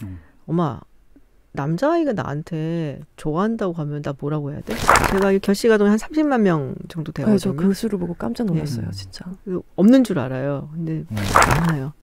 엄마 남자아이가 나한테 좋아한다고 하면 나 뭐라고 해야 돼? 제가 결식아동이 한 30만 명 정도 되거든요. 저 그 수를 보고 깜짝 놀랐어요. 진짜. 없는 줄 알아요. 근데 많아요.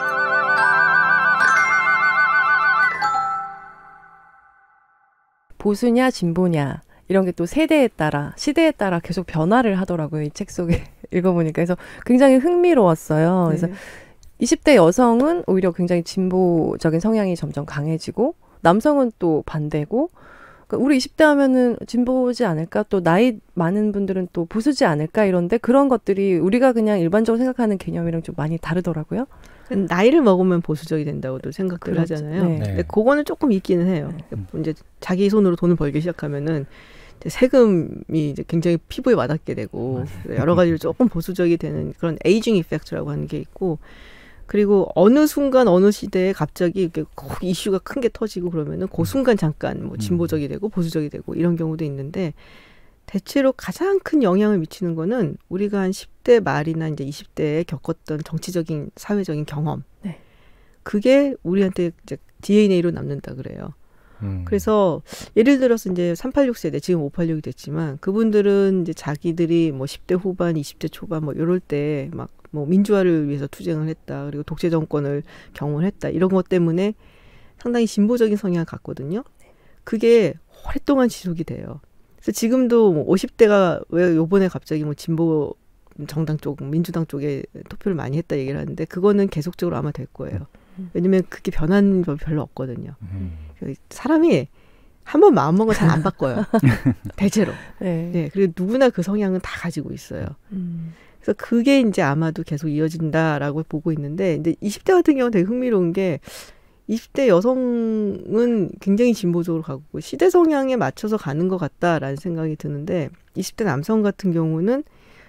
보수냐 진보냐 이런 게 또 세대에 따라 시대에 따라 계속 변화를 하더라고요. 이 책 속에 읽어보니까. 그래서 굉장히 흥미로웠어요. 그래서 20대 여성은 오히려 굉장히 진보적인 성향이 점점 강해지고 남성은 또 반대고, 그러니까 우리 20대 하면은 진보지 않을까, 또 나이 많은 분들은 또 보수지 않을까, 이런데 그런 것들이 우리가 그냥 일반적으로 생각하는 개념이랑 좀 많이 다르더라고요. 나이를 먹으면 보수적이 된다고도 생각을 그렇죠. 하잖아요. 네. 근데 그거는 조금 있기는 해요. 이제 자기 손으로 돈을 벌기 시작하면은 이제 세금이 이제 굉장히 피부에 와닿게 되고 여러 가지로 조금 보수적이 되는 그런 에이징 이펙트라고 하는 게 있고, 그리고 어느 순간 어느 시대에 갑자기 이렇게 꼭 이슈가 큰 게 터지고 그러면은 그 순간 잠깐 뭐 진보적이 되고 보수적이 되고 이런 경우도 있는데, 대체로 가장 큰 영향을 미치는 거는 우리가 한 10대 말이나 이제 20대에 겪었던 정치적인 사회적인 경험. 네. 그게 우리한테 이제 DNA로 남는다 그래요. 그래서 예를 들어서 이제 386 세대, 지금 586이 됐지만 그분들은 이제 자기들이 뭐 10대 후반, 20대 초반 뭐 이럴 때 막 뭐 민주화를 위해서 투쟁을 했다, 그리고 독재 정권을 경험했다, 이런 것 때문에 상당히 진보적인 성향을 갖거든요. 그게 오랫동안 지속이 돼요. 그래서 지금도 뭐 50대가 왜 요번에 갑자기 뭐 진보 정당 쪽, 민주당 쪽에 투표를 많이 했다 얘기를 하는데, 그거는 계속적으로 아마 될 거예요. 왜냐면 그게 변한 법이 별로 없거든요. 사람이 한 번 마음먹으면 잘 안 바꿔요. 대체로. 네, 그리고 누구나 그 성향은 다 가지고 있어요. 그래서 그게 이제 아마도 계속 이어진다라고 보고 있는데, 근데 20대 같은 경우는 되게 흥미로운 게 20대 여성은 굉장히 진보적으로 가고 시대 성향에 맞춰서 가는 것 같다라는 생각이 드는데, 20대 남성 같은 경우는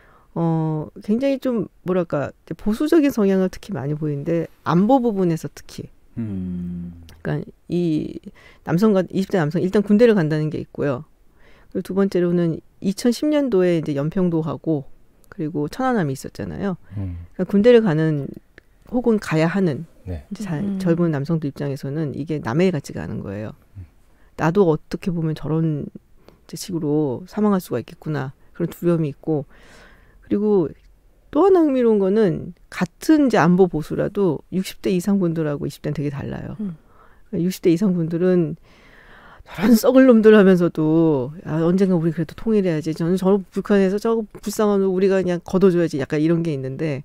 굉장히 좀 뭐랄까 보수적인 성향을 특히 많이 보이는데, 안보 부분에서 특히. 그러니까 이 남성과 20대 남성 일단 군대를 간다는 게 있고요. 그리고 두 번째로는 2010년도에 이제 연평도하고 그리고 천안함이 있었잖아요. 그러니까 군대를 가는 혹은 가야 하는 이제 젊은 남성들 입장에서는 이게 남의 일 같지가 않은 거예요. 나도 어떻게 보면 저런 식으로 사망할 수가 있겠구나, 그런 두려움이 있고, 그리고 또 하나 흥미로운 거는 같은 이제 안보 보수라도 60대 이상 분들하고 20대는 되게 달라요. 60대 이상 분들은 저런 썩을 놈들 하면서도 언젠가 우리 그래도 통일해야지, 저는 저 북한에서 저 불쌍한 놈 우리가 그냥 걷어줘야지, 약간 이런 게 있는데,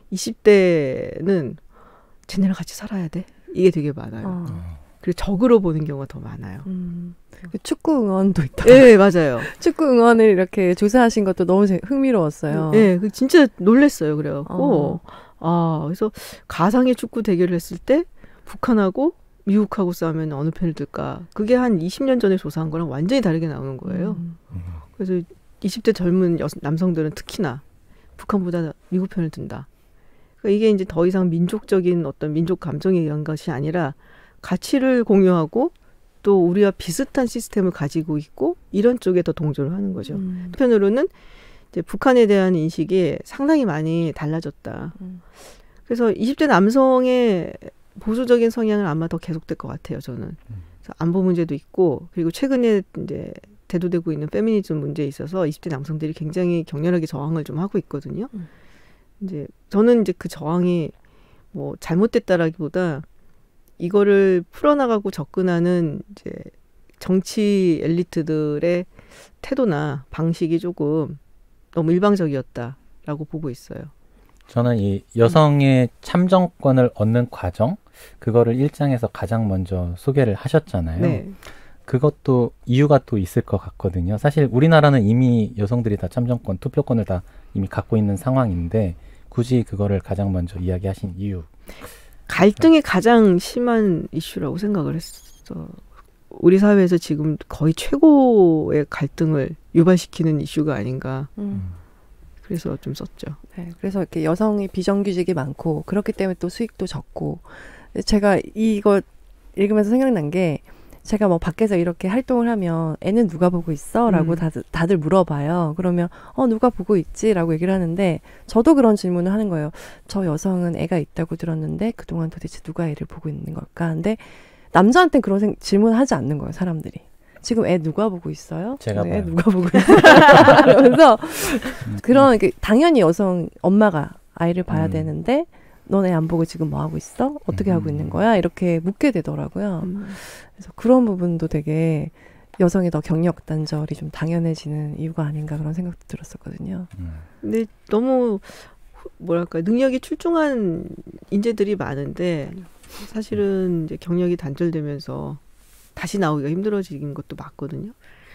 20대는 쟤네랑 같이 살아야 돼, 이게 되게 많아요. 그리고 적으로 보는 경우가 더 많아요. 축구 응원도 있다. 네, 맞아요. 축구 응원을 이렇게 조사하신 것도 너무 흥미로웠어요. 네, 진짜 놀랬어요. 그래갖고 그래서 가상의 축구 대결을 했을 때 북한하고 미국하고 싸우면 어느 편을 들까? 그게 한 20년 전에 조사한 거랑 완전히 다르게 나오는 거예요. 그래서 20대 젊은 남성들은 특히나 북한보다 미국 편을 든다. 그러니까 이게 이제 더 이상 민족적인 어떤 민족 감정에 의한 것이 아니라 가치를 공유하고 또 우리와 비슷한 시스템을 가지고 있고 이런 쪽에 더 동조를 하는 거죠. 한편으로는 이제 북한에 대한 인식이 상당히 많이 달라졌다. 그래서 20대 남성의 보수적인 성향은 아마 더 계속될 것 같아요, 저는. 그래서 안보 문제도 있고, 그리고 최근에 이제 대두되고 있는 페미니즘 문제에 있어서 20대 남성들이 굉장히 격렬하게 저항을 좀 하고 있거든요. 이제 저는 이제 그 저항이 뭐 잘못됐다라기보다 이거를 풀어나가고 접근하는 이제 정치 엘리트들의 태도나 방식이 조금 너무 일방적이었다라고 보고 있어요. 저는 이 여성의 참정권을 얻는 과정, 그거를 1장에서 가장 먼저 소개를 하셨잖아요. 네. 그것도 이유가 또 있을 것 같거든요. 사실 우리나라는 이미 여성들이 다 참정권, 투표권을 다 이미 갖고 있는 상황인데 굳이 그거를 가장 먼저 이야기하신 이유. 갈등이 가장 심한 이슈라고 생각을 했어. 우리 사회에서 지금 거의 최고의 갈등을 유발시키는 이슈가 아닌가. 그래서 좀 썼죠. 네, 그래서 이렇게 여성이 비정규직이 많고 그렇기 때문에 또 수익도 적고. 제가 이거 읽으면서 생각난 게, 제가 뭐 밖에서 이렇게 활동을 하면 애는 누가 보고 있어? 라고 다들 물어봐요. 그러면 누가 보고 있지? 라고 얘기를 하는데, 저도 그런 질문을 하는 거예요. 저 여성은 애가 있다고 들었는데 그동안 도대체 누가 애를 보고 있는 걸까? 근데 남자한테는 그런 질문하지 않는 거예요, 사람들이. 지금 애 누가 보고 있어요? 제가 애 봐요. 누가 보고 있어요? 그러면서 그런 당연히 여성 엄마가 아이를 봐야 되는데 넌 애 안 보고 지금 뭐 하고 있어? 어떻게 하고 있는 거야? 이렇게 묻게 되더라고요. 그래서 그런 부분도 되게 여성의 더 경력 단절이 좀 당연해지는 이유가 아닌가 그런 생각도 들었었거든요. 근데 너무 뭐랄까 능력이 출중한 인재들이 많은데 사실은 이제 경력이 단절되면서 다시 나오기가 힘들어지는 것도 맞거든요.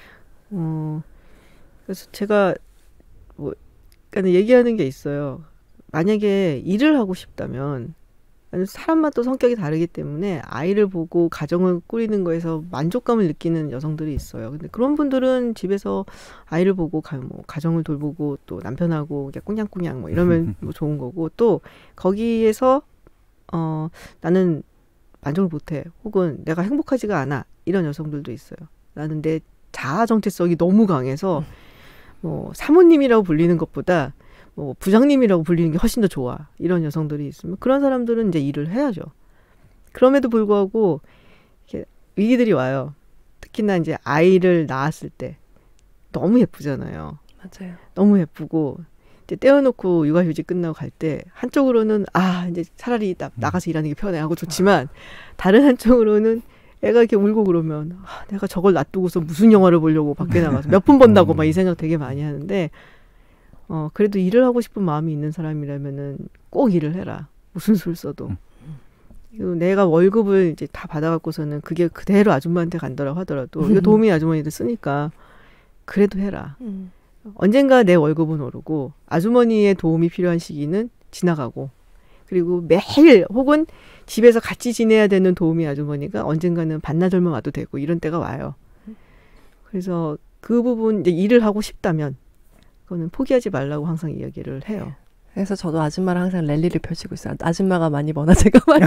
그래서 제가 뭐 그러니까 얘기하는 게 있어요. 만약에 일을 하고 싶다면 사람마다 성격이 다르기 때문에 아이를 보고 가정을 꾸리는 거에서 만족감을 느끼는 여성들이 있어요. 근데 그런 분들은 집에서 아이를 보고 뭐 가정을 돌보고 또 남편하고 꽁냥꽁냥 뭐 이러면 뭐 좋은 거고 또 거기에서 나는 만족을 못해 혹은 내가 행복하지가 않아 이런 여성들도 있어요. 나는 내 자아 정체성이 너무 강해서 뭐 사모님이라고 불리는 것보다 뭐 부장님이라고 불리는 게 훨씬 더 좋아. 이런 여성들이 있으면 그런 사람들은 이제 일을 해야죠. 그럼에도 불구하고 이렇게 위기들이 와요. 특히나 이제 아이를 낳았을 때 너무 예쁘잖아요. 맞아요. 너무 예쁘고 이제 떼어놓고 육아휴직 끝나고 갈 때 한쪽으로는 이제 차라리 나가서 일하는 게 편해 하고 좋지만 다른 한쪽으로는 애가 이렇게 울고 그러면 내가 저걸 놔두고서 무슨 영화를 보려고 밖에 나가서 몇 분 번다고 막 이 생각 되게 많이 하는데 그래도 일을 하고 싶은 마음이 있는 사람이라면은 꼭 일을 해라. 무슨 수를 써도. 내가 월급을 이제 다 받아갖고서는 그게 그대로 아줌마한테 간다라고 하더라도 이거 도우미 아주머니들 쓰니까 그래도 해라. 언젠가 내 월급은 오르고 아주머니의 도움이 필요한 시기는 지나가고 그리고 매일 혹은 집에서 같이 지내야 되는 도우미 아주머니가 언젠가는 반나절만 와도 되고 이런 때가 와요. 그래서 그 부분 이제 일을 하고 싶다면 그거는 포기하지 말라고 항상 이야기를 해요. 그래서 저도 아줌마랑 항상 랠리를 펼치고 있어요. 아줌마가 많이 버나 제가 많이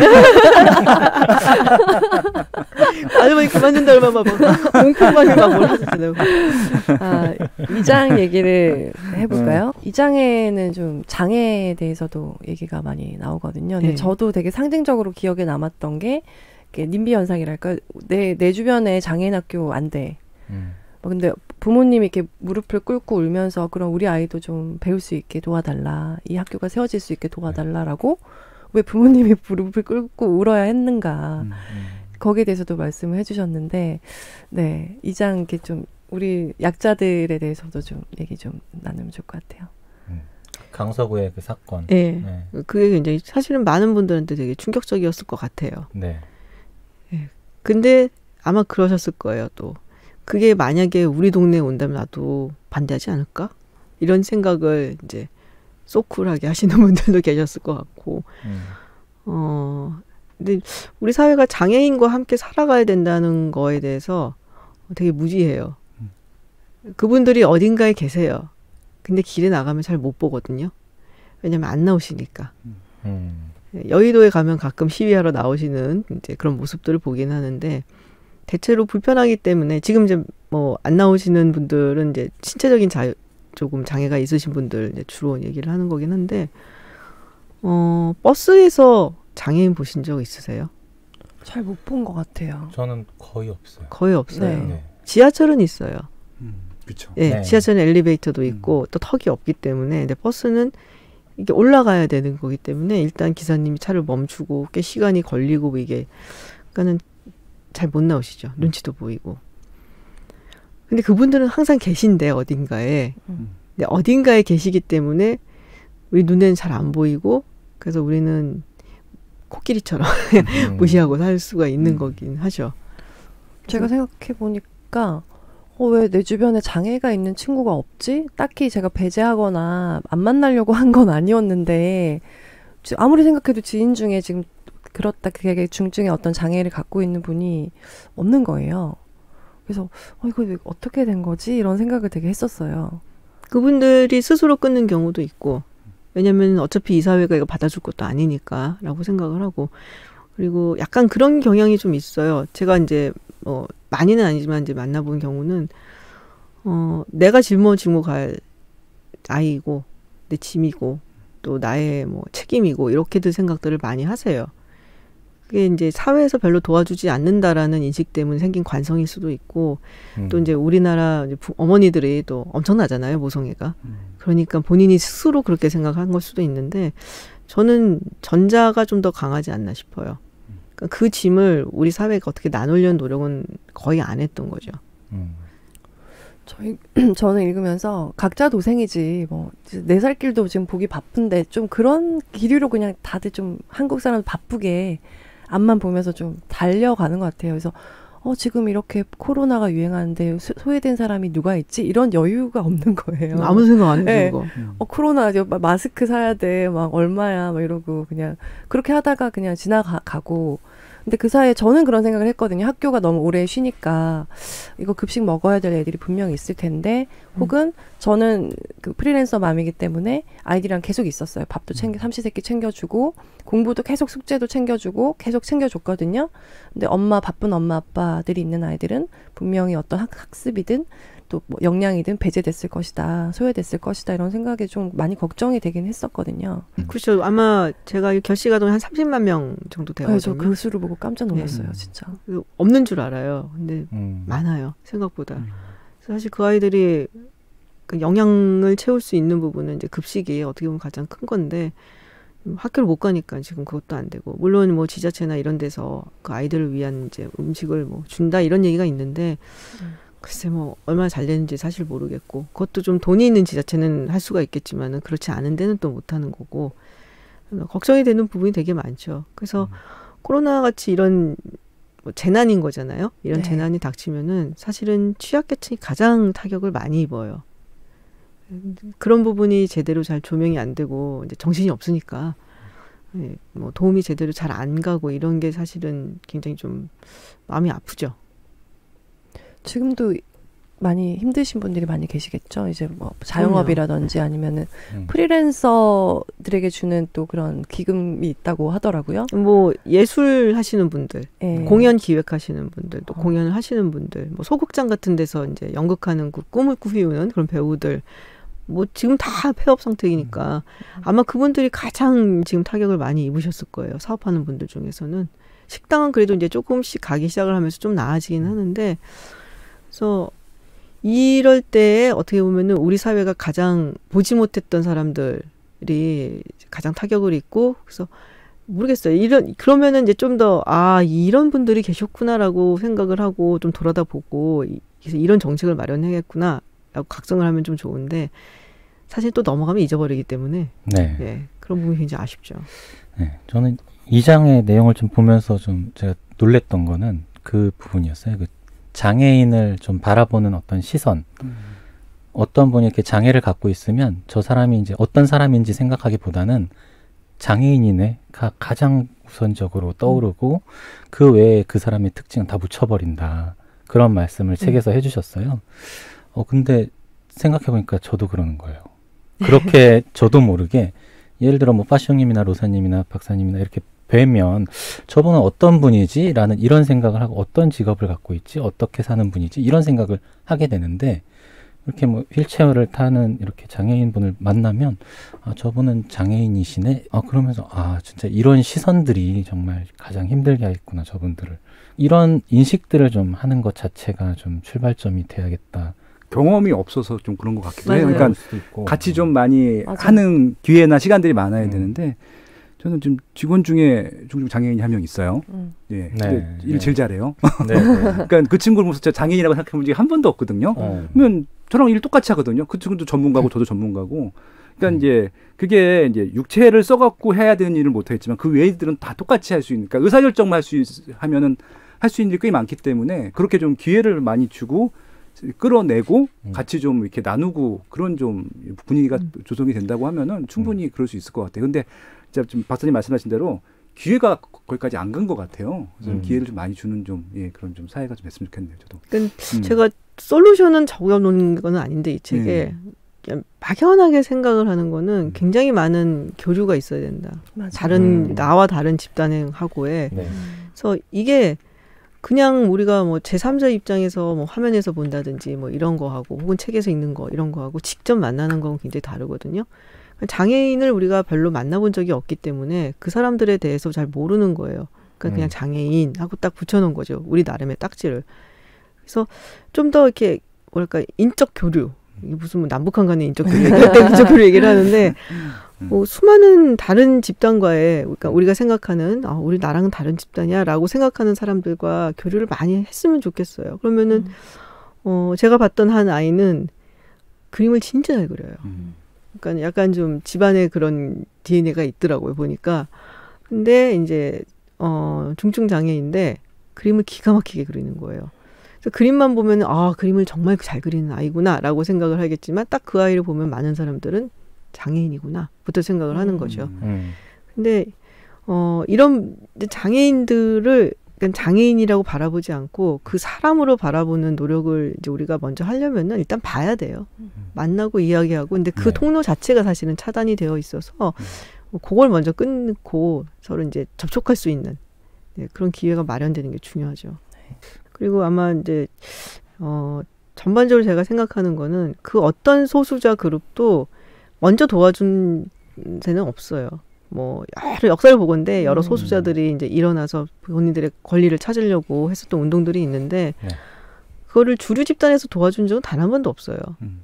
아주머니 그만둔다 얼마나 막 웅큼하게 막 몰아주잖아요. 이 장 얘기를 해볼까요? 이 장에는 좀 장애에 대해서도 얘기가 많이 나오거든요. 근데 네. 저도 되게 상징적으로 기억에 남았던 게 님비 현상이랄까 내 주변에 장애인 학교 안 돼. 근데 부모님이 이렇게 무릎을 꿇고 울면서 그럼 우리 아이도 좀 배울 수 있게 도와달라. 이 학교가 세워질 수 있게 도와달라라고 왜 부모님이 무릎을 꿇고 울어야 했는가. 거기에 대해서도 말씀을 해주셨는데 네, 이 장 이렇게 좀 우리 약자들에 대해서도 좀 얘기 좀 나누면 좋을 것 같아요. 강서구의 그 사건. 네. 그게 굉장히 사실은 많은 분들한테 되게 충격적이었을 것 같아요. 네. 근데 아마 그러셨을 거예요. 또 그게 만약에 우리 동네에 온다면 나도 반대하지 않을까? 이런 생각을 이제 소쿨하게 하시는 분들도 계셨을 것 같고 근데 우리 사회가 장애인과 함께 살아가야 된다는 거에 대해서 되게 무지해요. 그분들이 어딘가에 계세요. 근데 길에 나가면 잘 못 보거든요. 왜냐면 안 나오시니까. 여의도에 가면 가끔 시위하러 나오시는 이제 그런 모습들을 보긴 하는데 대체로 불편하기 때문에 지금 이제 뭐 안 나오시는 분들은 이제 신체적인 조금 장애가 있으신 분들 이제 주로 얘기를 하는 거긴 한데 버스에서 장애인 보신 적 있으세요? 잘 못 본 것 같아요. 저는 거의 없어요. 거의 없어요. 네. 지하철은 있어요. 그렇죠. 네, 네. 지하철은 엘리베이터도 있고 또 턱이 없기 때문에 근데 버스는 이게 올라가야 되는 거기 때문에 일단 기사님이 차를 멈추고 꽤 시간이 걸리고 이게 그러니까는 잘 못 나오시죠. 눈치도 보이고. 근데 그분들은 항상 계신데 어딘가에. 근데 어딘가에 계시기 때문에 우리 눈에는 잘 안 보이고 그래서 우리는 코끼리처럼 무시하고 살 수가 있는 거긴 하죠. 제가 생각해 보니까 왜 내 주변에 장애가 있는 친구가 없지? 딱히 제가 배제하거나 안 만나려고 한 건 아니었는데 아무리 생각해도 지인 중에 지금 그렇다 그게 중증의 어떤 장애를 갖고 있는 분이 없는 거예요. 그래서 이거 어떻게 된 거지? 이런 생각을 되게 했었어요. 그분들이 스스로 끊는 경우도 있고 왜냐면 어차피 이 사회가 이거 받아줄 것도 아니니까 라고 생각을 하고 그리고 약간 그런 경향이 좀 있어요. 제가 이제 뭐 많이는 아니지만 이제 만나본 경우는 내가 짊어지고 갈 아이고 내 짐이고 또 나의 뭐 책임이고 이렇게들 생각들을 많이 하세요. 그게 이제 사회에서 별로 도와주지 않는다라는 인식 때문에 생긴 관성일 수도 있고 또 이제 우리나라 어머니들이 또 엄청나잖아요, 모성애가. 그러니까 본인이 스스로 그렇게 생각한 걸 수도 있는데 저는 전자가 좀 더 강하지 않나 싶어요. 그러니까 그 짐을 우리 사회가 어떻게 나누려는 노력은 거의 안 했던 거죠. 저는 읽으면서 각자 도생이지 뭐 내 살 길도 지금 보기 바쁜데 좀 그런 기류로 그냥 다들 좀 한국 사람 바쁘게 앞만 보면서 좀 달려가는 것 같아요. 그래서 지금 이렇게 코로나가 유행하는데 소외된 사람이 누가 있지? 이런 여유가 없는 거예요. 아무 생각 안 해주고. 네. 코로나 마스크 사야 돼. 막 얼마야? 막 이러고 그냥 그렇게 하다가 그냥 지나가고. 근데 그 사이에 저는 그런 생각을 했거든요. 학교가 너무 오래 쉬니까 이거 급식 먹어야 될 애들이 분명히 있을 텐데 혹은 저는 그 프리랜서 맘이기 때문에 아이들이랑 계속 있었어요. 밥도 삼시세끼 챙겨주고 공부도 계속 숙제도 챙겨주고 계속 챙겨줬거든요. 근데 바쁜 엄마 아빠들이 있는 아이들은 분명히 어떤 학습이든 또 뭐 역량이든 배제됐을 것이다, 소외됐을 것이다 이런 생각에 좀 많이 걱정이 되긴 했었거든요. 그렇죠. 아마 제가 결식 아동이 한 30만 명 정도 되거든요. 저 그 수를 보고 깜짝 놀랐어요, 진짜. 없는 줄 알아요. 근데 많아요, 생각보다. 사실 그 아이들이 그 영양을 채울 수 있는 부분은 이제 급식이 어떻게 보면 가장 큰 건데 학교를 못 가니까 지금 그것도 안 되고 물론 뭐 지자체나 이런 데서 그 아이들을 위한 이제 음식을 뭐 준다 이런 얘기가 있는데. 글쎄 뭐 얼마나 잘 되는지 사실 모르겠고 그것도 좀 돈이 있는 지자체는 할 수가 있겠지만은 그렇지 않은 데는 또 못하는 거고 걱정이 되는 부분이 되게 많죠. 그래서 코로나 같이 이런 뭐 재난인 거잖아요. 이런 재난이 닥치면은 사실은 취약계층이 가장 타격을 많이 입어요. 그런 부분이 제대로 잘 조명이 안 되고 이제 정신이 없으니까 뭐 도움이 제대로 잘 안 가고 이런 게 사실은 굉장히 좀 마음이 아프죠. 지금도 많이 힘드신 분들이 많이 계시겠죠. 이제 뭐 자영업이라든지 아니면은 프리랜서들에게 주는 또 그런 기금이 있다고 하더라고요. 뭐 예술 하시는 분들, 공연 기획하시는 분들, 또 공연을 하시는 분들, 뭐 소극장 같은 데서 이제 연극하는 그 꿈을 꾸미우는 그런 배우들, 뭐 지금 다 폐업 상태이니까 아마 그분들이 가장 지금 타격을 많이 입으셨을 거예요. 사업하는 분들 중에서는. 식당은 그래도 이제 조금씩 가기 시작을 하면서 좀 나아지긴 하는데, 그래서 이럴 때에 어떻게 보면은 우리 사회가 가장 보지 못했던 사람들이 가장 타격을 입고, 그래서 모르겠어요. 그러면은 이제 좀 더, 이런 분들이 계셨구나라고 생각을 하고 좀 돌아다 보고, 그래서 이런 정책을 마련해야겠구나, 라고 각성을 하면 좀 좋은데, 사실 또 넘어가면 잊어버리기 때문에, 그런 부분이 굉장히 아쉽죠. 네, 저는 이 장의 내용을 좀 보면서 좀 제가 놀랬던 거는 그 부분이었어요. 그 장애인을 좀 바라보는 어떤 시선. 어떤 분이 이렇게 장애를 갖고 있으면 저 사람이 이제 어떤 사람인지 생각하기보다는 장애인이네가 가장 우선적으로 떠오르고 그 외에 그 사람의 특징은 다 묻혀버린다. 그런 말씀을 책에서 해주셨어요. 근데 생각해보니까 저도 그러는 거예요. 그렇게 저도 모르게 예를 들어 뭐 빠시형님이나 로사님이나 박사님이나 이렇게 뵈면 저분은 어떤 분이지? 라는 이런 생각을 하고 어떤 직업을 갖고 있지? 어떻게 사는 분이지? 이런 생각을 하게 되는데 이렇게 뭐 휠체어를 타는 이렇게 장애인분을 만나면 저분은 장애인이시네? 그러면서 진짜 이런 시선들이 정말 가장 힘들게 하겠구나 저분들을. 이런 인식들을 좀 하는 것 자체가 좀 출발점이 돼야겠다. 경험이 없어서 좀 그런 것 같기도 해요. 그러니까 같이 좀 많이 하는 기회나 시간들이 많아야 되는데 저는 지금 직원 중에 장애인이 한 명 있어요. 근데 일 제일 잘해요. 그러니까 그 친구를 보면서 제가 장애인이라고 생각해본 적이 한 번도 없거든요. 그러면 저랑 일 똑같이 하거든요. 그 친구도 전문가고 저도 전문가고. 그러니까 이제 그게 이제 육체를 써갖고 해야 되는 일을 못하겠지만 그 외의 일들은 다 똑같이 할 수 있으니까 의사결정만 하면은 할 수 있는 일이 꽤 많기 때문에 그렇게 좀 기회를 많이 주고 끌어내고 같이 좀 이렇게 나누고 그런 좀 분위기가 조성이 된다고 하면은 충분히 그럴 수 있을 것 같아요. 근데 진짜 지금 박사님 말씀하신 대로 기회가 거기까지 안 간 것 같아요. 그래서 기회를 좀 많이 주는 그런 좀 사회가 좀 됐으면 좋겠네요. 저도. 그러니까 제가 솔루션은 적어놓은 건 아닌데 이 책에 그냥 막연하게 생각을 하는 거는 굉장히 많은 교류가 있어야 된다. 나와 다른 집단하고의. 그래서 이게 그냥 우리가 뭐 제3자 입장에서 뭐 화면에서 본다든지 뭐 이런 거 하고 혹은 책에서 읽는 거 이런 거 하고 직접 만나는 건 굉장히 다르거든요. 장애인을 우리가 별로 만나본 적이 없기 때문에 그 사람들에 대해서 잘 모르는 거예요. 그러니까 그냥 장애인 하고 딱 붙여놓은 거죠. 우리 나름의 딱지를. 그래서 좀 더 이렇게 뭐랄까 인적 교류. 무슨 뭐 남북한 간의 인적 교류, 인적 교류 얘기를 하는데 수많은 다른 집단과의 그러니까 우리가 생각하는 우리 나랑은 다른 집단이야라고 생각하는 사람들과 교류를 많이 했으면 좋겠어요. 그러면은 제가 봤던 한 아이는 그림을 진짜 잘 그려요. 그러니까 약간 좀 집안에 그런 DNA가 있더라고요 보니까. 근데 이제 중증 장애인데 그림을 기가 막히게 그리는 거예요. 그래서 그림만 보면 그림을 정말 잘 그리는 아이구나라고 생각을 하겠지만 딱 그 아이를 보면 많은 사람들은 장애인이구나부터 생각을 하는 거죠. 근데 이런 장애인들을 그러니까 장애인이라고 바라보지 않고 그 사람으로 바라보는 노력을 이제 우리가 먼저 하려면은 일단 봐야 돼요. 만나고 이야기하고. 근데 그 통로 자체가 사실은 차단이 되어 있어서 그걸 먼저 끊고 서로 이제 접촉할 수 있는 그런 기회가 마련되는 게 중요하죠. 그리고 아마 이제 전반적으로 제가 생각하는 거는 그 어떤 소수자 그룹도 먼저 도와준 데는 없어요. 뭐 여러 역사를 보건대 여러 소수자들이 이제 일어나서 본인들의 권리를 찾으려고 했었던 운동들이 있는데 그거를 주류 집단에서 도와준 적은 단 한 번도 없어요.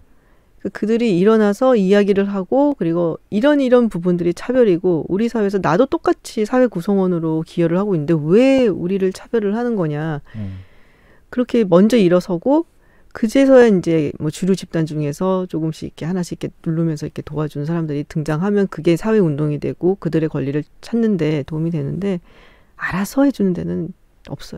그들이 일어나서 이야기를 하고 그리고 이런 부분들이 차별이고 우리 사회에서 나도 똑같이 사회 구성원으로 기여를 하고 있는데 왜 우리를 차별을 하는 거냐. 그렇게 먼저 일어서고 그제서야 이제 뭐 주류 집단 중에서 조금씩 이렇게 하나씩 이렇게 누르면서 이렇게 도와주는 사람들이 등장하면 그게 사회 운동이 되고 그들의 권리를 찾는 데 도움이 되는데 알아서 해주는 데는 없어요.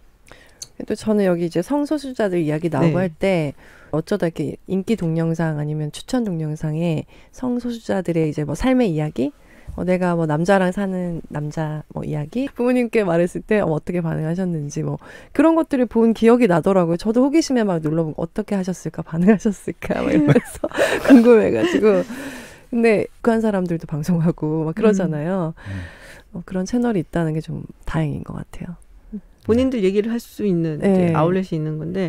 또 저는 여기 이제 성소수자들 이야기 나오고 할 때 어쩌다 이렇게 인기 동영상 아니면 추천 동영상에 성소수자들의 이제 뭐 삶의 이야기, 내가 뭐 남자랑 사는 남자 뭐 이야기, 부모님께 말했을 때 어떻게 반응하셨는지 뭐 그런 것들을 본 기억이 나더라고요. 저도 호기심에 막 눌러보고 어떻게 하셨을까, 반응하셨을까 막 이러면서 궁금해가지고. 근데 북한 사람들도 방송하고 막 그러잖아요. 그런 채널이 있다는 게 좀 다행인 것 같아요. 본인들 얘기를 할 수 있는 아울렛이 있는 건데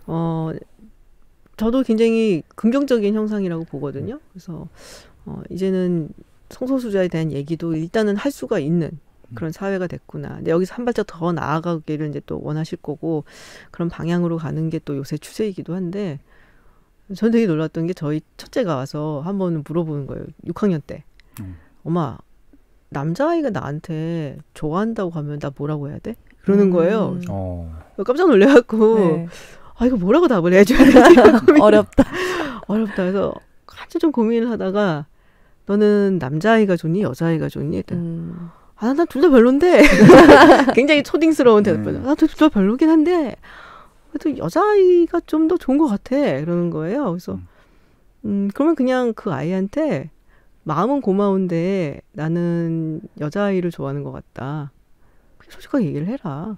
저도 굉장히 긍정적인 형상이라고 보거든요. 그래서 이제는 성소수자에 대한 얘기도 일단은 할 수가 있는 그런 사회가 됐구나. 근데 여기서 한 발짝 더 나아가기를 이제 또 원하실 거고 그런 방향으로 가는 게 또 요새 추세이기도 한데 저는 되게 놀랐던 게 저희 첫째가 와서 한 번 물어보는 거예요. 6학년 때. 엄마, 남자아이가 나한테 좋아한다고 하면 나 뭐라고 해야 돼? 그러는 거예요. 깜짝 놀래갖고 이거 뭐라고 답을 해줘야 되지? 어렵다. 그래서 한참 좀 고민을 하다가 너는 남자아이가 좋니? 여자아이가 좋니? 난 둘 다 별론데. 굉장히 초딩스러운 대답을. 난 둘 다 별로긴 한데 그래도 여자아이가 좀 더 좋은 것 같아. 그러는 거예요. 그래서 그러면 그냥 그 아이한테 마음은 고마운데 나는 여자아이를 좋아하는 것 같다. 솔직하게 얘기를 해라.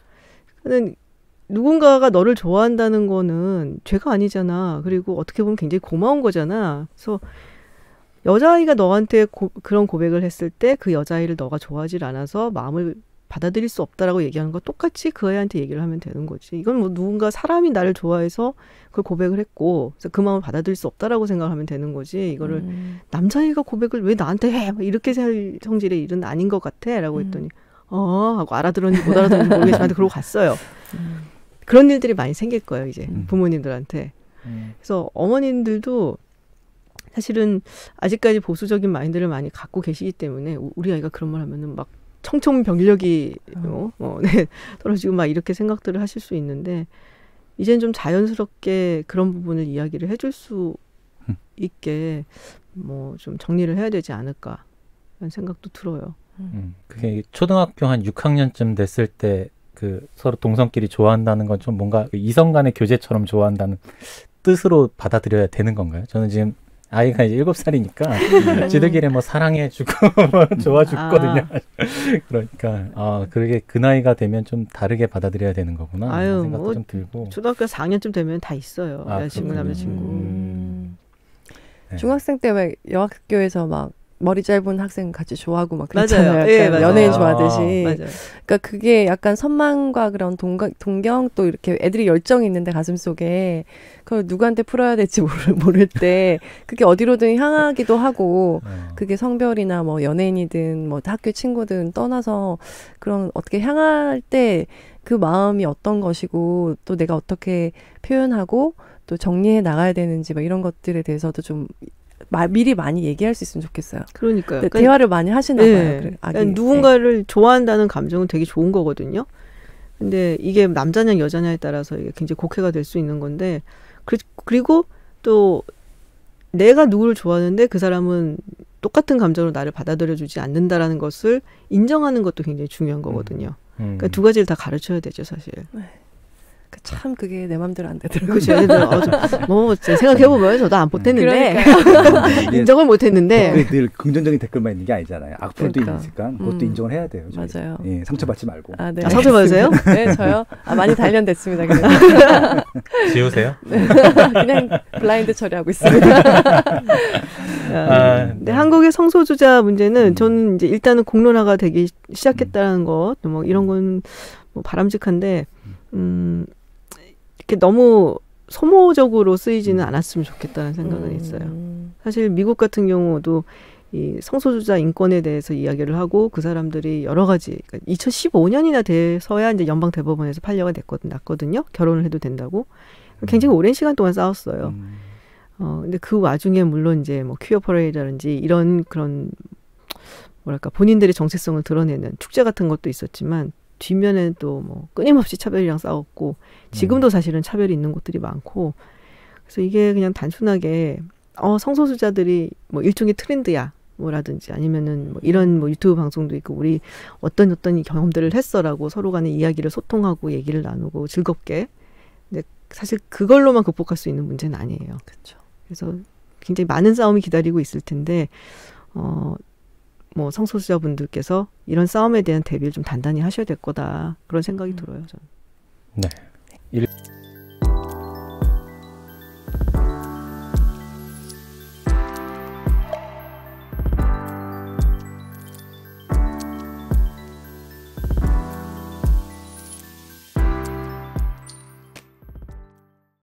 누군가가 너를 좋아한다는 거는 죄가 아니잖아. 그리고 어떻게 보면 굉장히 고마운 거잖아. 그래서 여자아이가 너한테 그런 고백을 했을 때 그 여자아이를 너가 좋아하지 않아서 마음을 받아들일 수 없다라고 얘기하는 거 똑같이 그 아이한테 얘기를 하면 되는 거지. 이건 뭐 누군가 사람이 나를 좋아해서 그걸 고백을 했고 그래서 그 마음을 받아들일 수 없다라고 생각하면 되는 거지. 이거를 남자아이가 고백을 왜 나한테 해? 이렇게 살 성질의 일은 아닌 것 같아. 라고 했더니 하고 알아들었는지 못 알아들었는지 모르겠지만 그러고 갔어요. 그런 일들이 많이 생길 거예요. 이제 부모님들한테. 그래서 어머님들도 사실은 아직까지 보수적인 마인드를 많이 갖고 계시기 때문에 우리 아이가 그런 말 하면은 막 청천벽력이 떨어지고 막 이렇게 생각들을 하실 수 있는데 이제는 좀 자연스럽게 그런 부분을 이야기를 해줄 수 있게 뭐 좀 정리를 해야 되지 않을까 라는 생각도 들어요. 그게 초등학교 한 6학년쯤 됐을 때 그 서로 동성끼리 좋아한다는 건 좀 뭔가 이성 간의 교제처럼 좋아한다는 뜻으로 받아들여야 되는 건가요? 저는 지금 아이가 이제 7살이니까 지들끼리 뭐 사랑해주고 좋아 죽거든요. 그러니까 그게 그 나이가 되면 좀 다르게 받아들여야 되는 거구나. 생각도 좀 들고. 초등학교 4학년쯤 되면 다 있어요. 여자친구, 남자친구. 중학생 때 막 여학교에서 막 머리 짧은 학생 같이 좋아하고 막 그랬잖아요. 맞아요. 예, 맞아요. 연예인 좋아하듯이. 맞아요. 그러니까 그게 약간 선망과 그런 동경 또 이렇게 애들이 열정이 있는데 가슴속에 그걸 누구한테 풀어야 될지 모를 때 그게 어디로든 향하기도 하고 그게 성별이나 뭐 연예인이든 뭐 학교 친구든 떠나서 그런 어떻게 향할 때 그 마음이 어떤 것이고 또 내가 어떻게 표현하고 또 정리해 나가야 되는지 뭐 이런 것들에 대해서도 좀 미리 많이 얘기할 수 있으면 좋겠어요. 그러니까요. 그러니까, 대화를 많이 하시나 봐요. 그러니까 누군가를 좋아한다는 감정은 되게 좋은 거거든요. 근데 이게 남자냐 여자냐에 따라서 이게 굉장히 곡해가 될 수 있는 건데 그리고 또 내가 누구를 좋아하는데 그 사람은 똑같은 감정으로 나를 받아들여주지 않는다라는 것을 인정하는 것도 굉장히 중요한 거거든요. 그러니까 두 가지를 다 가르쳐야 되죠, 사실. 참 그게 내 맘대로 안 되더라고요. 그렇죠. 뭐 생각해보면 저도 안 못했는데 인정을 못했는데 늘 긍정적인 댓글만 있는 게 아니잖아요. 악플도 있으니까 그것도 인정을 해야 돼요. 저희. 맞아요. 예, 상처받지 말고. 네. 상처받으세요? 네, 저요? 많이 단련됐습니다. 지우세요? 그냥 블라인드 처리하고 있습니다. 근데 한국의 성소수자 문제는 저는 이제 일단은 공론화가 되기 시작했다는 것, 뭐 이런 건 뭐 바람직한데 이렇게 너무 소모적으로 쓰이지는 않았으면 좋겠다는 생각은 있어요. 사실 미국 같은 경우도 이 성소수자 인권에 대해서 이야기를 하고 그 사람들이 여러 가지, 그러니까 2015년이나 돼서야 이제 연방 대법원에서 판례가 났거든요. 결혼을 해도 된다고. 굉장히 오랜 시간 동안 싸웠어요. 근데 그 와중에 물론 이제 뭐 퀴어 퍼레이드라든지 이런 그런 뭐랄까 본인들의 정체성을 드러내는 축제 같은 것도 있었지만 뒷면에는 또 뭐 끊임없이 차별이랑 싸웠고 지금도 사실은 차별이 있는 곳들이 많고 그래서 이게 그냥 단순하게 성소수자들이 뭐 일종의 트렌드야 뭐라든지 아니면은 뭐 이런 뭐 유튜브 방송도 있고 우리 어떤 경험들을 했어라고 서로 간에 이야기를 소통하고 얘기를 나누고 즐겁게 근데 사실 그걸로만 극복할 수 있는 문제는 아니에요. 그렇죠. 그래서 굉장히 많은 싸움이 기다리고 있을 텐데 뭐 성소수자분들께서 이런 싸움에 대한 대비를 좀 단단히 하셔야 될 거다 그런 생각이 들어요. 저는. 네.